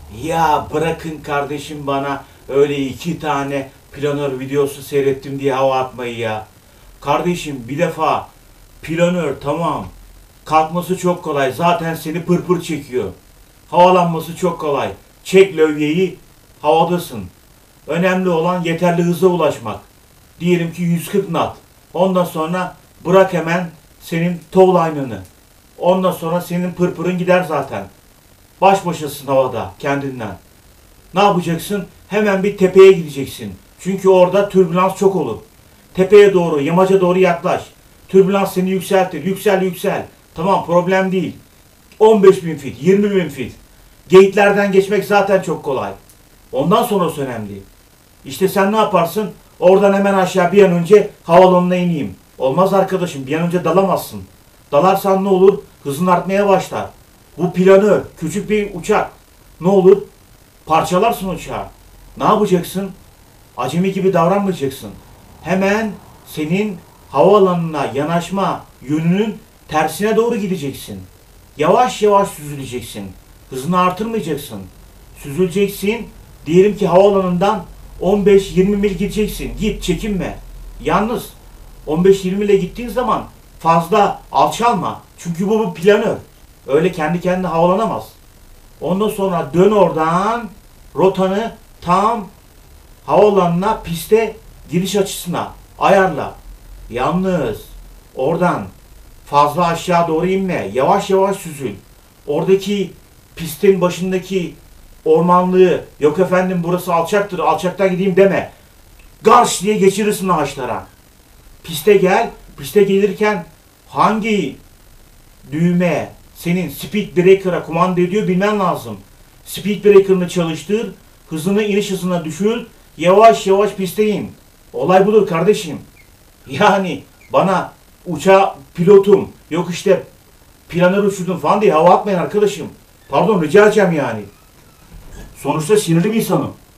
Ya bırakın kardeşim bana öyle iki tane planör videosu seyrettim diye hava atmayı ya. Kardeşim bir defa planör tamam. Kalkması çok kolay. Zaten seni pırpır çekiyor. Havalanması çok kolay. Çek lövyeyi, havadasın. Önemli olan yeterli hıza ulaşmak. Diyelim ki 140 knot. Ondan sonra bırak hemen senin towline'ını. Ondan sonra senin pırpırın gider zaten. Baş başasın havada kendinden. Ne yapacaksın? Hemen bir tepeye gideceksin. Çünkü orada türbülans çok olur. Tepeye doğru, yamaca doğru yaklaş. Türbülans seni yükseltir. Yüksel yüksel. Tamam, problem değil. 15.000 fit, 20.000 fit. Gate'lerden geçmek zaten çok kolay. Ondan sonrası önemli. İşte sen ne yaparsın? Oradan hemen aşağı bir an önce havalanına ineyim. Olmaz arkadaşım, bir an önce dalamazsın. Dalarsan ne olur? Hızın artmaya başlar. Bu planör, küçük bir uçak. Ne olur? Parçalarsın uçağı. Ne yapacaksın? Acemi gibi davranmayacaksın. Hemen senin havaalanına yanaşma yönünün tersine doğru gideceksin. Yavaş yavaş süzüleceksin. Hızını artırmayacaksın. Süzüleceksin. Diyelim ki havaalanından 15-20 mil gideceksin. Git, çekinme. Yalnız 15-20 ile gittiğin zaman fazla alçalma. Çünkü bu bir planör. Öyle kendi kendine havalanamaz. Ondan sonra dön oradan, rotanı tam havaalanına, piste giriş açısına ayarla. Yalnız oradan fazla aşağı doğru inme. Yavaş yavaş süzül. Oradaki pistin başındaki ormanlığı, yok efendim burası alçaktır, alçaktan gideyim deme. Garş diye geçirirsin ağaçlara. Piste gel. Piste gelirken hangi düğme senin speed breaker'a kumanda ediyor bilmen lazım. Speed breaker'ını çalıştır. Hızını, iniş hızına düşür. Yavaş yavaş piste in. Olay budur kardeşim. Yani bana uçağı pilotum, yok işte planör uçurdum falan diye hava atmayın arkadaşım. Pardon, rica edeceğim yani. Sonuçta sinirli bir insanım.